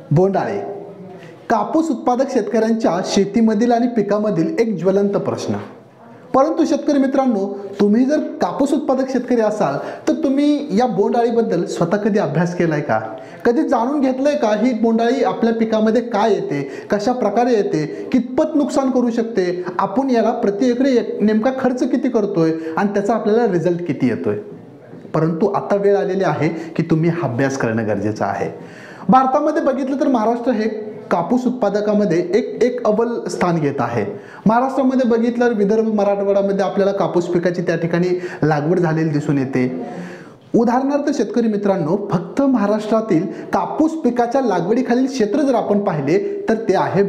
बोंडाळे कापूस उत्पादक शेतकऱ्यांच्या शेतीमधील आणि पिकामधील एक ज्वलंत प्रश्न। परंतु शेतकरी मित्रांनो, तुम्ही जर कापूस उत्पादक शेतकरी असाल तर तुम्ही या बोंडाळीबद्दल स्वतः कधी अभ्यास केलाय का? कधी जाणून घेतलंय का ही बोंडाळी आपल्या पिकामध्ये काय येते, कशा प्रकारे येते, कितपत नुकसान करू शकते, आपण याला प्रति एकरी नेमका खर्च किती करतोय आणि त्याचा आपल्याला रिझल्ट किती येतोय? परंतु आता वेळ आलेली आहे की तुम्ही अभ्यास करणं गरजेचं आहे। भारतामध्ये बघितलं तर महाराष्ट्र हे कापूस उत्पादकामध्ये एक अव्वल स्थान घेत आहे। महाराष्ट्रामध्ये बघितलं तर विदर्भ मराठवाड्यामध्ये आपल्याला कापूस पिकाची त्या ठिकाणी लागवड झालेली दिसून येते। उदाहरणार्थ शेतकरी मित्रांनो, फक्त महाराष्ट्रातील कापूस पिकाच्या लागवडीखालील क्षेत्र जर आपण पाहिले तर ते आहे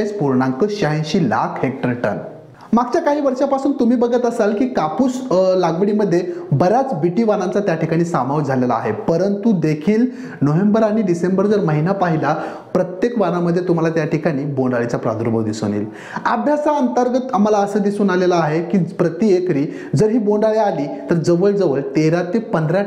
42.86 लाख हेक्टर टन। मागच्या काही वर्षापासून तुम्ही बघत असाल की कापूस लागवडीमध्ये बऱ्याच बीटी वाणांचा त्या ठिकाणी समावेश झालेला आहे। परंतु देखील नोव्हेंबर आणि डिसेंबर जर महिना पाहिला, प्रत्येक वाणामध्ये तुम्हाला त्या ठिकाणी बोंडाळीचा प्रादुर्भाव दिसून येईल। अभ्यासाअंतर्गत आम्हाला असं दिसून आलेलं आहे की प्रति एकरी जर ही बोंडाळी आली तर जवळजवळ 13 ते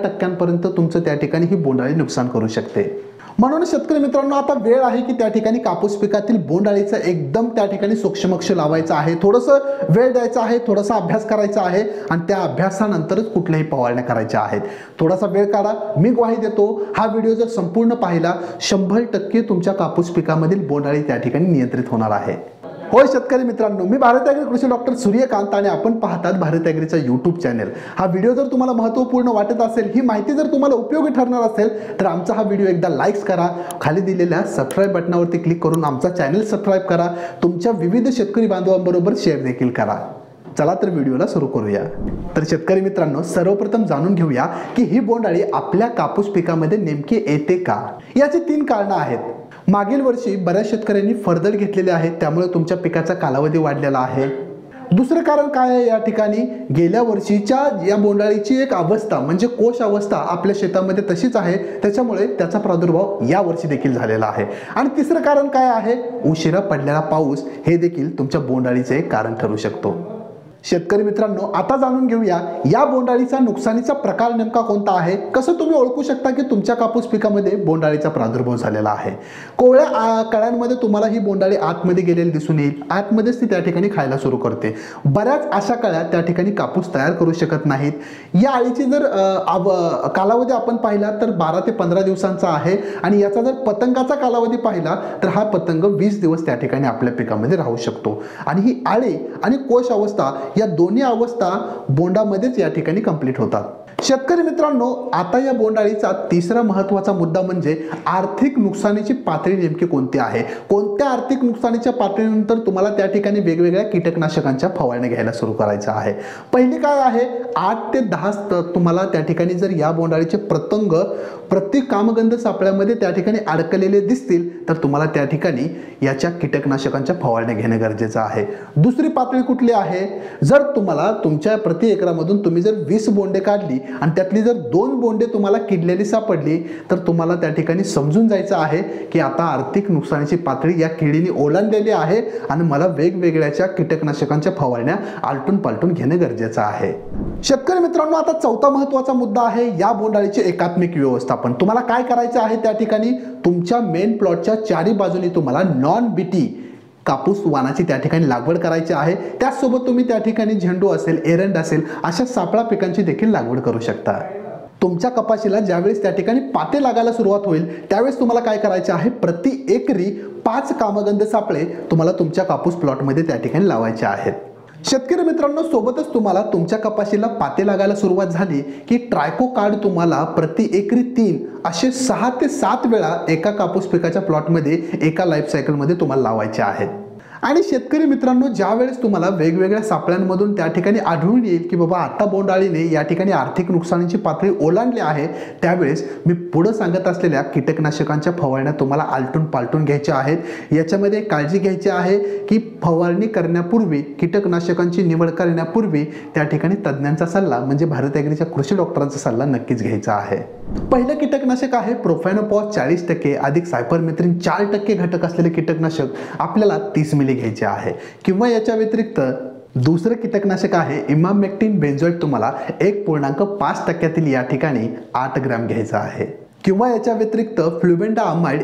15% तुमचं त्या ठिकाणी ही बोंडाळी नुकसान करू शकते। म्हणून शेतकरी मित्रांनो, आता वेळ आहे की त्या ठिकाणी कापूस पिकातील बोंडाळीचा एकदम त्या ठिकाणी सूक्ष्मक्ष लावायचा आहे, थोडंसं वेळ द्यायचा आहे, थोडासा अभ्यास करायचा आहे आणि त्या अभ्यासानंतरच कुठल्याही फवारण्या करायच्या आहेत। थोडासा वेळ काढा, मी ग्वाही देतो, हा व्हिडिओ जर संपूर्ण पाहिला 100% तुमच्या कापूस पिकामधील बोंडाळी त्या ठिकाणी नियंत्रित होणार आहे। होय शेतकरी मित्रांनो, मी भारतॲग्री कृषी डॉक्टर सूर्यकांत आणि आपण पाहतात भारतॲग्रीचा यूट्यूब चॅनल। हा व्हिडिओ जर तुम्हाला महत्त्वपूर्ण वाटत असेल, ही माहिती जर तुम्हाला उपयोगी ठरणार असेल तर आमचा हा व्हिडिओ एकदा लाईक्स करा, खाली दिलेल्या सबस्क्राइब बटनावरती क्लिक करून आमचा चॅनल सबस्क्राइब करा, तुमच्या विविध शेतकरी बांधवांबरोबर शेअर देखील करा। चला तर व्हिडिओला सुरू करूया। तर शेतकरी मित्रांनो, सर्वप्रथम जाणून घेऊया की ही बोंडाळी आपल्या कापूस पिकामध्ये नेमकी येते का? याची 3 कारणं आहेत। मागील वर्षी बऱ्याच शेतकऱ्यांनी फरदड घेतलेले आहेत, त्यामुळे तुमच्या पिकाचा कालावधी वाढलेला आहे। दुसरं कारण काय आहे, या ठिकाणी गेल्या वर्षीच्या या बोंडाळीची एक अवस्था म्हणजे कोश अवस्था आपल्या शेतामध्ये तशीच आहे, त्याच्यामुळे त्याचा प्रादुर्भाव या वर्षी देखील झालेला आहे। आणि तिसरं कारण काय आहे, उशिरा पडलेला पाऊस हे देखील तुमच्या बोंडाळीचे एक कारण ठरू शकतो। शेतकरी मित्रांनो, आता जाणून घेऊया या बोंडाळीचा नुकसानीचा प्रकार नेमका कोणता आहे, कसं तुम्ही ओळखू शकता की तुमच्या कापूस पिकामध्ये बोंडाळीचा प्रादुर्भाव झालेला आहे। कोवळ्या कळ्यांमध्ये तुम्हाला ही बोंडाळी आतमध्ये गेलेली दिसून येईल, आतमध्येच ती त्या ठिकाणी खायला सुरू करते। बऱ्याच अशा कळ्या त्या ठिकाणी कापूस तयार करू शकत नाहीत। या अळीची जर कालावधी आपण पाहिला तर 12 ते 15 दिवसांचा आहे आणि याचा जर पतंगाचा कालावधी पाहिला तर हा पतंग 20 दिवस त्या ठिकाणी आपल्या पिकामध्ये राहू शकतो। आणि ही अळी आणि कोश अवस्था या दोन्ही अवस्था बोंडामध्येच या ठिकाणी कंप्लीट होतात। शेतकरी मित्रांनो, आता या बोंडाळीचा तिसरा महत्त्वाचा मुद्दा म्हणजे आर्थिक नुकसानीची पातळी नेमकी कोणती आहे। कोणत्या आर्थिक नुकसानीच्या पातळीनंतर तुम्हाला त्या ठिकाणी वेगवेगळ्या कीटकनाशकांच्या फवारण्या घ्यायला सुरू करायचं आहे। पहिली काय आहे, 8 ते 10 तुम्हाला त्या ठिकाणी जर या बोंडाळीचे पतंग प्रति कामगंध सापळ्यामध्ये त्या ठिकाणी अडकलेले दिसतील तर तुम्हाला त्या ठिकाणी याच्या कीटकनाशकांच्या फवारण्या घेणं गरजेचं आहे। दुसरी पातळी कुठली आहे, जर तुम्हाला तुमच्या प्रति एकरामधून तुम्ही जर 20 बोंडे काढली आणि त्यातली जर 2 बोंडे तुम्हाला किडलेली सापडली तर तुम्हाला त्या ठिकाणी समजून जायचं आहे की आता आर्थिक नुकसानीची पातळी या किडीने ओलांडलेली आहे आणि मला वेगवेगळ्या कीटकनाशकांच्या फवारण्या आलटून पालटून घेणं गरजेचं आहे। शेतकरी मित्रांनो, आता चौथा महत्त्वाचा मुद्दा आहे या बोंडाळीचे एकात्मिक व्यवस्थापन। तुम्हाला काय करायचं आहे, त्या ठिकाणी तुमच्या मेन प्लॉटच्या चारी बाजूनी तुम्हाला नॉन बीटी कापूस वाणाची त्या ठिकाणी लागवड करायची आहे। त्याचसोबत तुम्ही त्या ठिकाणी झेंडू असेल, एरंड असेल अशा सापळा पिकांची देखील लागवड करू शकता। तुमच्या कपाशीला ज्यावेळेस त्या ठिकाणी पाते लागायला सुरुवात होईल त्यावेळेस तुम्हाला काय करायचे आहे, प्रति एकरी 5 कामगंध सापळे तुम्हाला तुमच्या कापूस प्लॉटमध्ये त्या ठिकाणी लावायचे आहेत। शेतकरी मित्रांनो, सोबतच तुम्हाला तुमच्या कपाशीला पाते लागायला सुरुवात झाली की ट्रायको कार्ड तुम्हाला प्रति एकरी 3 असे 6 ते 7 वेळा एका कापूस पिकाच्या प्लॉटमध्ये एका लाईफ सायकलमध्ये तुम्हाला लावायचे आहेत। आणि शेतकरी मित्रांनो, ज्या वेळेस तुम्हाला वेगवेगळ्या सापळ्यांमधून त्या ठिकाणी आढळून येईल की बाबा आता बोंडाळीने या ठिकाणी आर्थिक नुकसानीची पातळी ओलांडली आहे, त्यावेळेस मी पुढे सांगत असलेल्या कीटकनाशकांच्या फवारण्या तुम्हाला आलटून पालटून घ्यायच्या आहेत। याच्यामध्ये काळजी घ्यायची आहे की फवारणी करण्यापूर्वी, कीटकनाशकांची निवड करण्यापूर्वी त्या ठिकाणी तज्ञांचा सल्ला म्हणजे भारतॲग्रीच्या कृषी डॉक्टरांचा सल्ला नक्कीच घ्यायचा आहे। पहिलं कीटकनाशक आहे प्रोफेनोपॉस 40% अधिक सायपरमेथ्रिन 4% घटक असलेले कीटकनाशक आपल्याला 30 मिली घ्यायचे आहे। किंवा याच्या व्यतिरिक्त दुसरं कीटकनाशक आहे इमामेक्टिन बेंझोएट, तुम्हाला 1.5% या ठिकाणी 8 ग्रॅम घ्यायचा आहे। किंवा याच्या व्यतिरिक्त फ्लुबेंडामाइड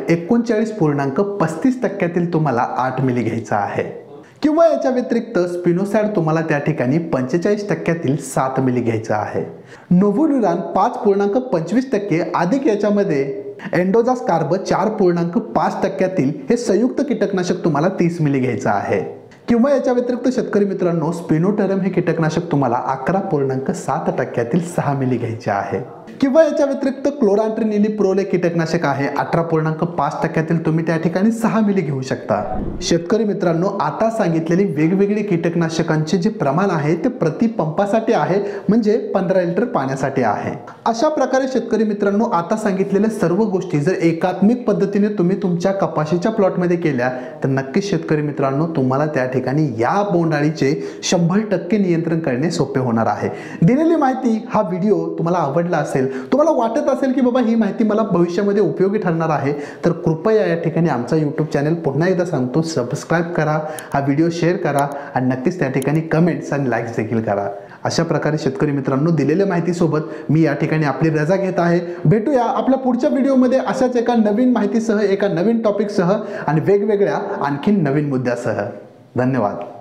39.35% तुम्हाला 8 मिली घ्यायचा आहे, किंवा याच्या व्यतिरिक्त स्पिनोसॅड तुम्हाला त्या ठिकाणी 45% 7 मिली घ्यायचा आहे. नोव्होल्युरान 5.25% अधिक याच्यामध्ये एंडोजास कार्ब 4.5% हे संयुक्त कीटकनाशक तुम्हाला 30 मिली घ्यायचं आहे. किंवा याच्या व्यतिरिक्त शेतकरी मित्रांनो स्पिनोटरम हे कीटकनाशक तुम्हाला 11.7% 6 मिली घ्यायचे आहे. किंवा याच्या व्यतिरिक्त क्लोरांट्रिनिलिप्रोल हे कीटकनाशक आहे 18.5% तुम्ही त्या ठिकाणी 6 मिली घेऊ शकता. शेतकरी मित्रांनो आता सांगितलेली वेगवेगळी कीटकनाशकांचे जे प्रमाण आहे ते प्रति पंपासाठी आहे, म्हणजे 15 लिटर पाण्यासाठी आहे. अशा प्रकारे शेतकरी मित्रांनो आता सांगितलेल्या सर्व गोष्टी जर एकात्मिक पद्धतीने तुम्ही तुमच्या कपाशीच्या प्लॉटमध्ये केल्या तर नक्कीच शेतकरी मित्रांनो तुम्हाला त्या ठिकाणी या बोंडाळीचे 100% नियंत्रण करणे सोपे होणार आहे. दिलेली माहिती हा व्हिडिओ तुम्हाला आवडला असेल, तुम्हाला वाटत असेल की बाबा ही माहिती मला भविष्यामध्ये उपयोगी ठरणार आहे, तर कृपया या ठिकाणी आमचा यूट्यूब चॅनल पुन्हा एकदा सांगतो सबस्क्राईब करा, हा व्हिडिओ शेअर करा आणि नक्कीच त्या ठिकाणी कमेंट्स आणि लाईक्स देखील करा. अशा प्रकारे शेतकरी मित्रांनो दिलेल्या माहितीसोबत मी या ठिकाणी आपली रजा घेत आहे. भेटूया आपल्या पुढच्या व्हिडिओमध्ये अशाच एका नवीन माहितीसह, एका नवीन टॉपिकसह आणि वेगवेगळ्या आणखीन नवीन मुद्द्यासह. धन्यवाद.